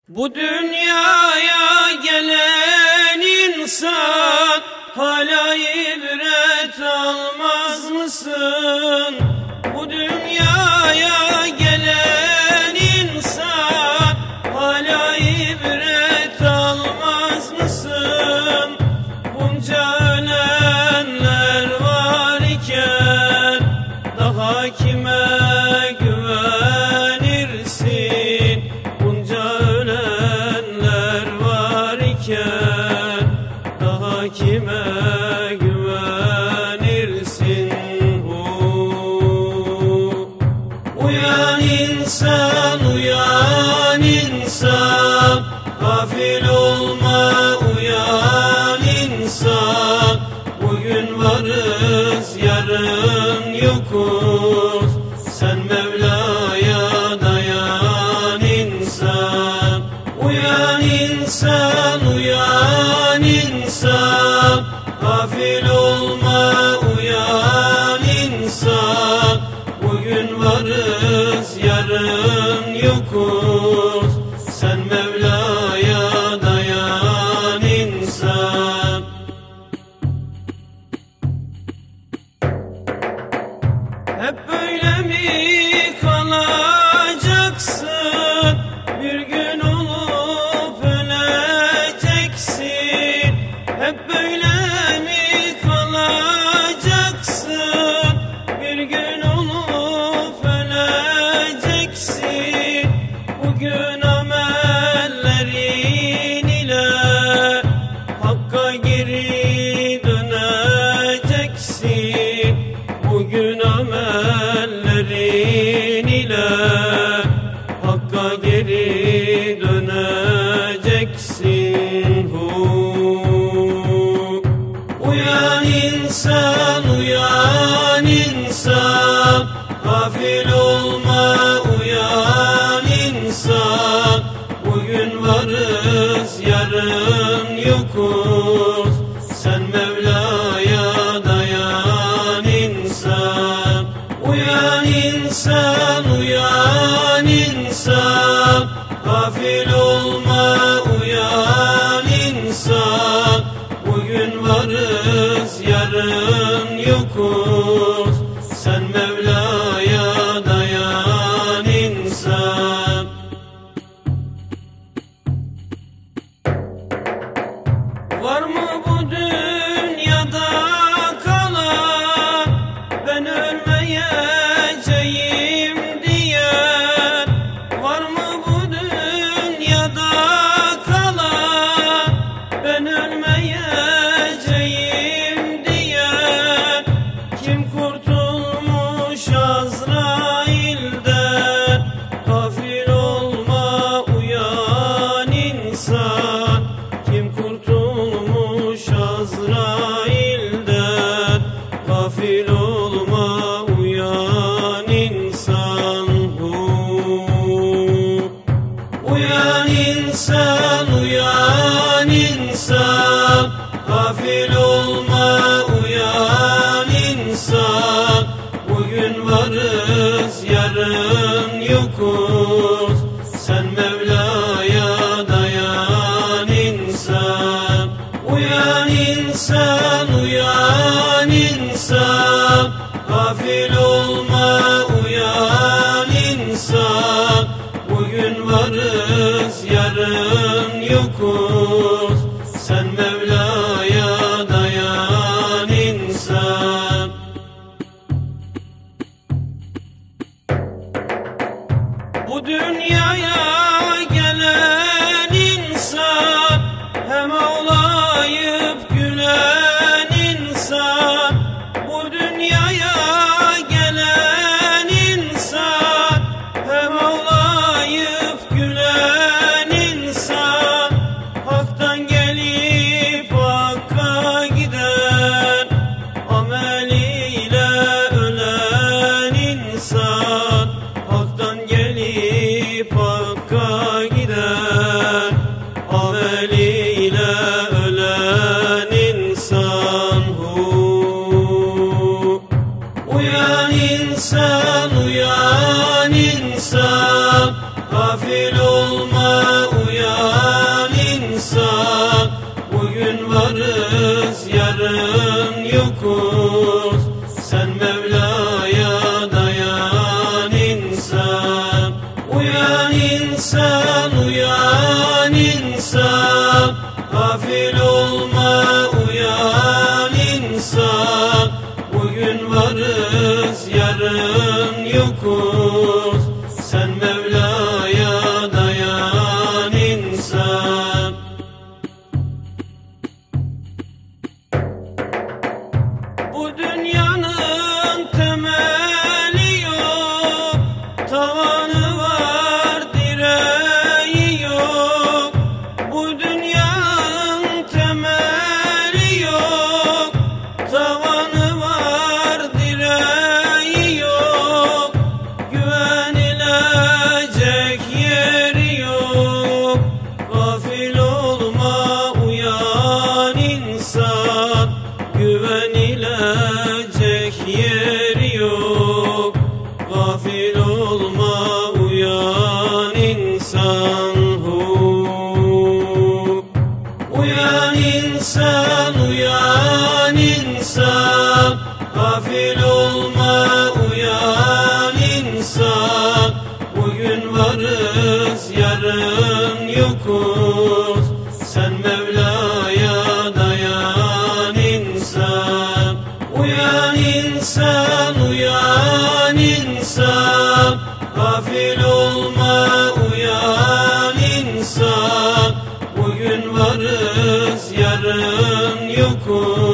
Bu dünyaya gelen insan hala ibret almaz mısın? Bu dünyaya gelen insan hala ibret almaz mısın? Bunca ölenler var iken daha kime güvenirsin? Bunca ölenler var iken daha kime güvenirsin? Uyan insan, uyan insan, gafil olma, uyan insan. Bugün varız, yarın yokuz, sen Mevla'ya dayan insan. Uyan insan, uyan insan, gafil olma, uyan insan. Bugün varız, yarın yokuz, sen Mevla'ya dayan insan. Hep böyle mi kalacaksın? Bir gün olup öleceksin. Hep böyle mi kalacaksın? Bir gün olup öleceksin. Bugün amellerin ile Hakk'a geri döneceksin. Bugün amellerin ile Hakk'a geri döneceksin. Uyan insan, uyan insan, gafil olma, uyan insan. Bugün varız, yarın yokuz, sen Mevla'ya dayan insan. Uyan insan, uyan insan, gafil olma, uyan insan. Bugün varız, yarın yokuz, sen Mevla'ya dayan insan. Var mı bu dünyada kalan, ben ölmeyeceğim diyen? Var mı bu dünyada kalan, ben ölmeyeceğim diyen? Kim kurtulmuş Azrail'den? Gafil olma, uyan insan. Kim kurtulmuş Azrail'den? Gafil olma, uyan insan. Uyan insan, uyan insan, gafil olma, uyan insan. Bugün varız, yarın yokuz, sen Mevla'ya dayan insan. Uyan insan, uyan insan, gafil olma, uyan insan. Bugün varız, yarın uyan insan, gafil olma uyan insan. Bugün varız, yarın yokuz, sen Mevla'ya dayan insan. Bu dünyanın temeli yok, tavanı var, direği yok. Bu dünyanın temeli yok, tavanı var, direği yok. Güvenilecek yeri yok. Gafil olma uyan insan, güvenilecek yeri yok. Gafil olma uyan insan. Uyan insan, uyan insan, gafil olma uyan insan. Bugün varız, yarın yokuz, sen Mevla'ya dayan insan. Uyan insan, uyan insan, gafil olma uyan insan. Bugün varız, yarın yokuz,